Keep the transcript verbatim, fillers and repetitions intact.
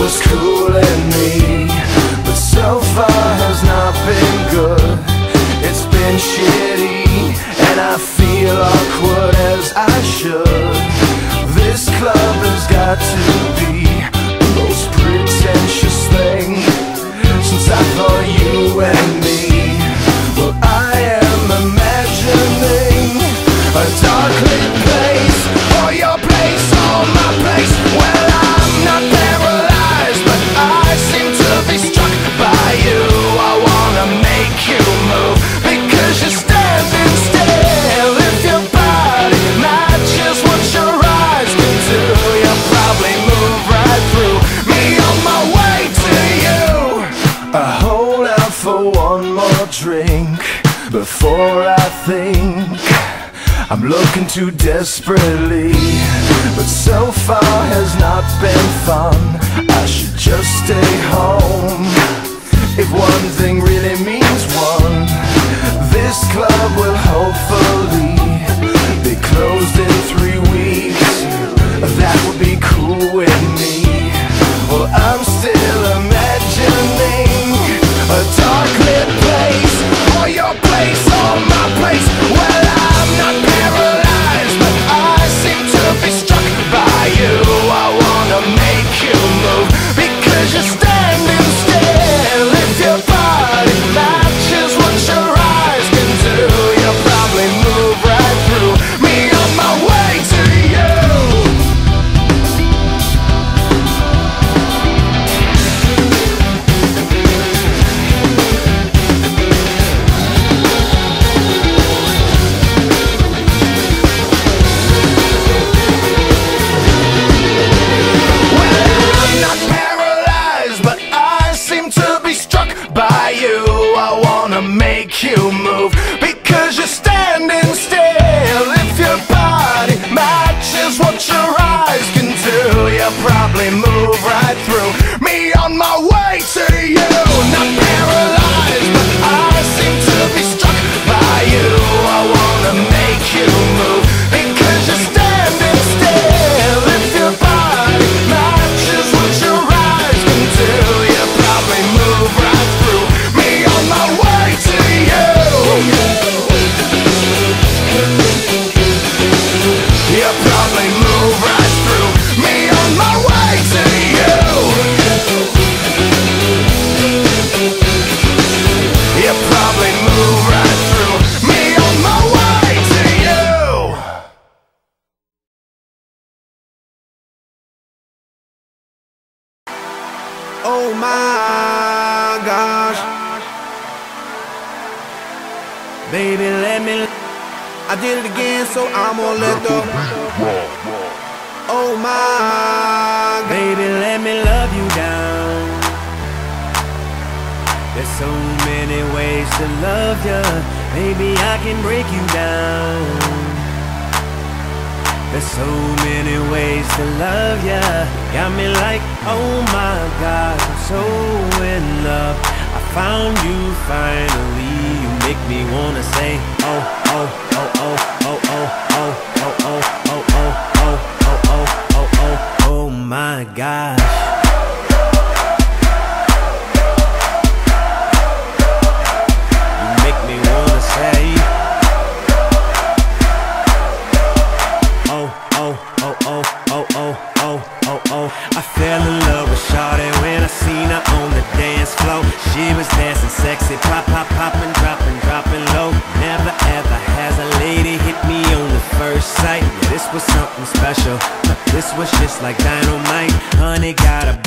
was cooling me, but so far has not been good. It's been shitty, and I feel awkward as I should. This club has got to be the most pretentious thing since I thought you and me. Well, I am imagining a dark lit place, or your place, or my place. Well, I'm not paralyzed, but I seem to be struck by you. I wanna make you move, because you're standing still. If your body matches what your eyes can do, you'll probably move right through me on my way to you. I hold out for one more drink before I think I'm looking too desperately, but so far has not been fun. I should just stay home. If one thing really means one, this club will hopefully be closed in three weeks. That would be cool with me. Well, I'm still imagining a dark lit place, or your place, or my place. Well, I'm not paralyzed, but I seem to be struck by you. I wanna make you move, because you're standing still. If your body matches what your eyes can do, you'll probably move right through me on my way to you. Make you move, because you're standing still. If your body matches what your eyes can do, you'll probably move right through me on my way to you. Not paralyzed, but I seem to be struck by you. I wanna make you move, because you're standing still. If your body matches what your eyes can do, you'll probably move right through me on my way to you. You'll probably move right through me on my way to you. You'll probably move right through me on my way to you. Oh my gosh, baby, let me. I did it again, so I'm gonna let the. Oh my, baby, let me love you down. There's so many ways to love ya, maybe I can break you down. There's so many ways to love ya, got me like, oh my God, I'm so in love. I found you finally, you make me wanna say, oh, oh, oh, oh, oh, oh, oh, oh, oh, oh, oh, oh, oh, oh, oh, oh, oh my gosh. You make me wanna say, oh, oh, oh, oh, oh, oh, oh, oh, oh. I fell in love with Shawty when I seen her on the dance floor. She was dancing sexy, pop, pop, popping, dropping, dropping low. Never ever has a lady hit me on the first sight. Yeah, this was something special. This was just like dynamite. Honey got a